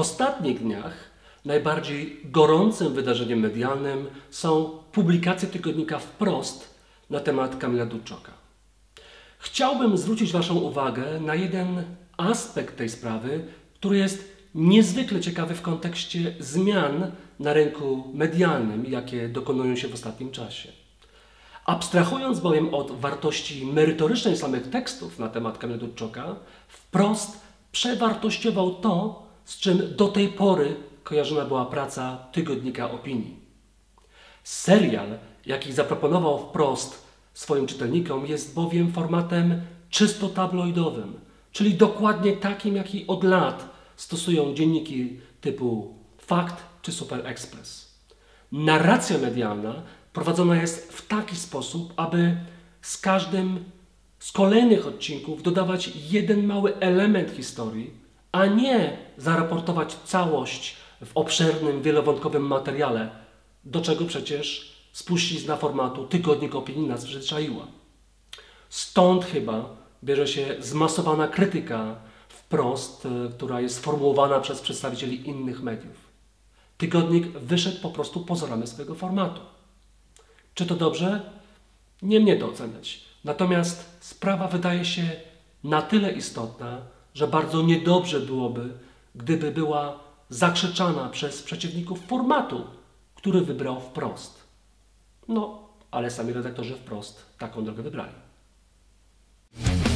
ostatnich dniach najbardziej gorącym wydarzeniem medialnym są publikacje tygodnika Wprost na temat Kamila Dudczoka. Chciałbym zwrócić Waszą uwagę na jeden aspekt tej sprawy, który jest niezwykle ciekawy w kontekście zmian na rynku medialnym, jakie dokonują się w ostatnim czasie. Abstrahując bowiem od wartości merytorycznej samych tekstów na temat Kamila Dudczoka, Wprost przewartościował to, z czym do tej pory kojarzona była praca tygodnika Opinii. Serial, jaki zaproponował Wprost swoim czytelnikom, jest bowiem formatem czysto tabloidowym, czyli dokładnie takim, jaki od lat stosują dzienniki typu Fakt czy Super Express. Narracja medialna prowadzona jest w taki sposób, aby z każdym z kolejnych odcinków dodawać jeden mały element historii, a nie zaraportować całość w obszernym, wielowątkowym materiale, do czego przecież spuścizna formatu Tygodnik Opinii nas przyzwyczaiła. Stąd chyba bierze się zmasowana krytyka Wprost, która jest sformułowana przez przedstawicieli innych mediów. Tygodnik wyszedł po prostu poza ramy swojego formatu. Czy to dobrze? Nie mnie to oceniać. Natomiast sprawa wydaje się na tyle istotna, że bardzo niedobrze byłoby, gdyby była zakrzyczana przez przeciwników formatu, który wybrał Wprost. No, ale sami redaktorzy Wprost taką drogę wybrali.